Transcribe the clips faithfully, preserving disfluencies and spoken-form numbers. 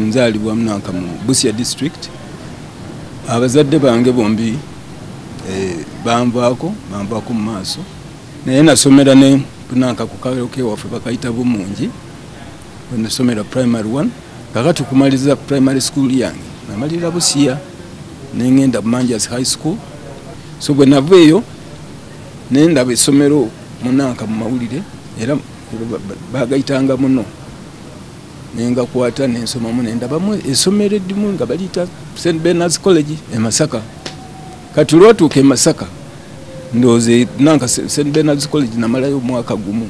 nzalibwa Munanka mu Busia district. Abazadde bange bombi eh bamvaako bamvaako mu maaso naye nasomera ne Munanka ku kawero ke waffe bakayita Bumungi when nasomera primary one kakati kumaliza primary school yange namalira Busia nengenda Manjas High School so bwe naveeyo nenda besomero Munanka mu mawulire era bagayitanga muno nenga kwata nensoma mu nenda bamwe esomero eddimu nga balita Saint Bernard's College e Masaka kati lwatuuka e Masaka ndoze Nanka Saint Bernard's College namalayo mwaka gumu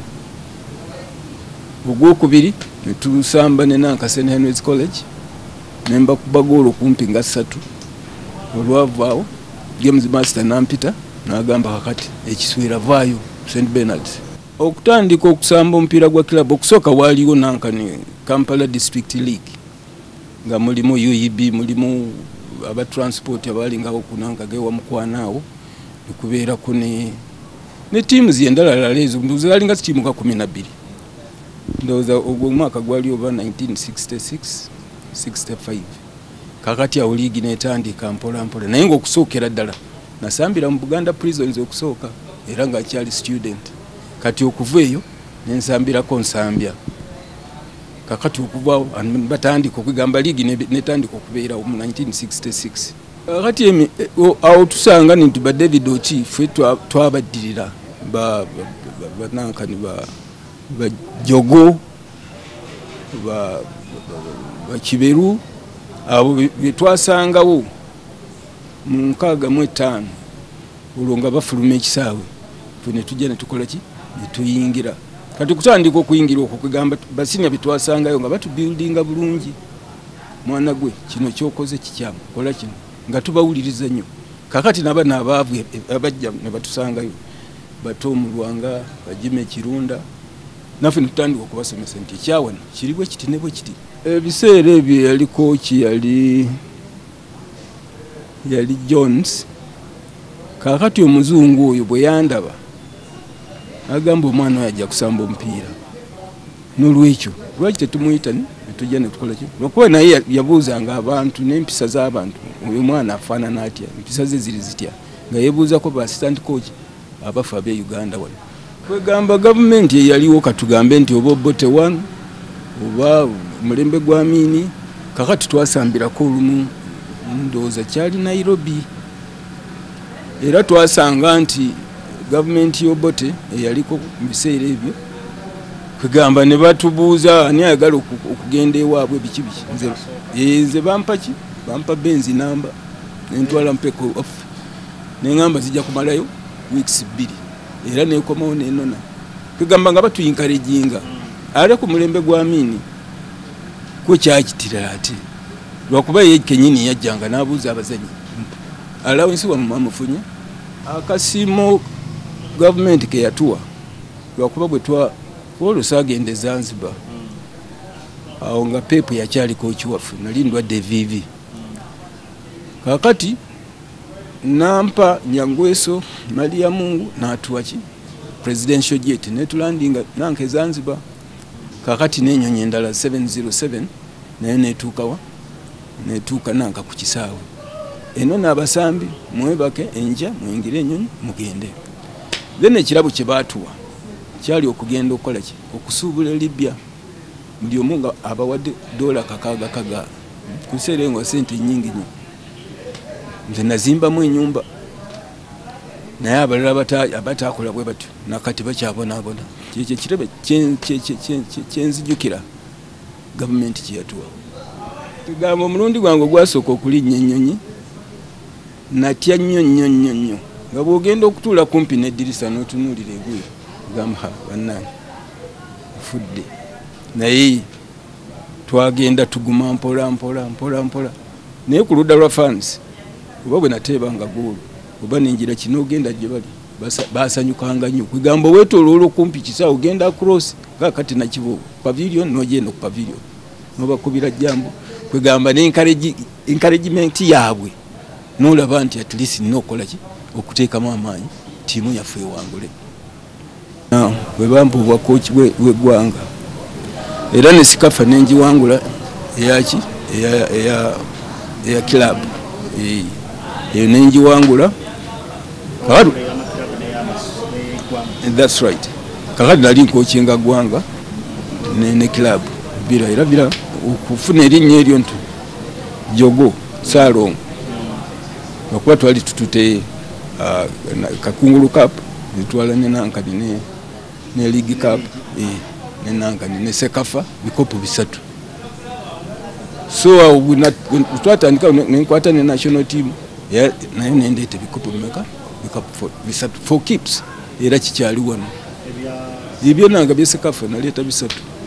ogwokubiri netusamba ne Nanka Saint Henry's College nemba kubagolo kumpi nga ssatu olwavaawo Games Master nampita nagamba kakati ekiswera vaayo Saint Bernard's okutandika okusamba omupiira gwa club okusoka waliwo Nanka ne Kampala District League nga mulimu U E B mulimu aba transport abali ngabo kunanga gewa mukwanaawo kubeera kune ne teams yendala lalezo nduzali nga timu ka kumi na bbiri ndoza ogwo mwaka gwali over nineteen sixty-six sixty-five kakati awo league netandika mpola mpola naye ngo okusookera ddala nasambira mu Buganda Prisons okusooka era nga kyali student kati okuveeyo nensambira ko nsambya kakati okuvawo batandika okugamba league netandika okubeera mu nineteen sixty-six kakati awo tusanga nti ba David O'Chief twabaddirira ba Nanka ni ba ba Jogo ba ba Kiberu abo bitwasangawo mu nkaaga mu etaano olonga bafuluma ekisaawe fune tujja ne tukola ki netuyingira kati kutandika okuyingira okugamba basinya bitwasangayo nga batu buildinga bulungi mwana gwe kino kyokoze kikyamu kola kino nga tubawuliriza nnyo kakati naba nabaavu abajja ne batusangayo bato mulwanga bajime kirunda nafe tutandika okubasomesa nti ekyawana kiribwe kiti nebwe kiti ebiseera ebyo yali kochi yali yali Jones kakati omuzungu oyo bwe yandaba agamba omwana yajja kusamba omupiira n'olwekyo lwaki tetumuyita netujja netukola ki lwakuba naye yabuuzanga abantu n'empisa z'abantu oyo mwana afaanana atya empisa ze ziri zitya nga yebuuzako ba assistant coach abafu ab'e Uganda wano kwegamba gavumenti eyaliwo katugambe nti oba Bote one oba mulembe gwa Amini kakati twasambirako olumu ndowooza kyali Nairobi era twasanga nti gavumenti y'Obote eyaliko mu biseera ebyo kwegamba ne batubuuza ani ayagala okugenda ewaabwe biki biki nze nze bampa ki bampa benzi namba nentwala mpeko off nengamba zijja kumalayo weeks bbiri era nekomawo nenona kwegamba nga batuyinkalejinga ale ku mulembe gwa Amini kwe kyakitira ate lwakuba ye kenyini yajjanga n'abuuza abazanyi allowance wa mamufunya akasimo government ke yatuwa lwakuba bwe twa olusagende Zanzibar awo nga pepu yakyali kochi waffe nalindwa de vivi kakati nampa Nyangweso Maria Mungu natuwaki presidential jet netulandinga Nanka Zanzibar kakati nenyonyi endala seven oh seven naye netuukawa netuuka Nanka ku kisaawe eno n'abasambi mwebake enja mwingire enyonyi mugende then ekirabo kye baatuwa kyali okugenda okola ki okusuubula Libya buli omu nga abawadde dola kakaaga kaga kuseere nga sente nyingi nnyo nze nazimbamu ennyumba naye abalala abataakola bwe batyo nakati bakyabonaabona kyekyo ekirabo kyenzijukira gavumenti kyeyatuwa kigamba omulundi gwange ogwasooka okulinnya ennyonyi natya nnyo nnyo nnyo nnyo nga bw'ogenda okutuula kumpi n'eddirisa n'otunuulira egwe gamba bannange fudde naye twagenda tuguma mpola mpola mpola mpola naye ku ludda lwa fans oba bwe nateebanga goolo oba nenjira kino ogenda gye bali basanyukanga nnyo kwegamba weetooloola okumpi kisaawe ogenda across nga kati nakibo pavilion n'ogenda ku pavilion n'obakubira jambo kwegamba n'encouragement yaabwe n'olaba nti at least nina okukola ki okuteekamu amaanyi tiimu yaffe ewangule bwe bampuubwa kooki w'eggwanga era ne sikafa nenjiwangula eyaki eya eya eya club eh eyo nenjiwangula kakati that's right kakati nali nkokinga gwanga ne ne club bira era bira okufuna erinnya eryo ntu jogo salongo okuba twali tutute uh, kakungulu cup nitwala ne nankani ne ne league cup eh ne nankani ne sekafa bikopo bisatu so uh, twatandika nenkwata ne national team ya nayo nendete bikopo bimeka bikopo bisatu for keeps era kikyali wano ibyo nanga byesekafa naleta bisatu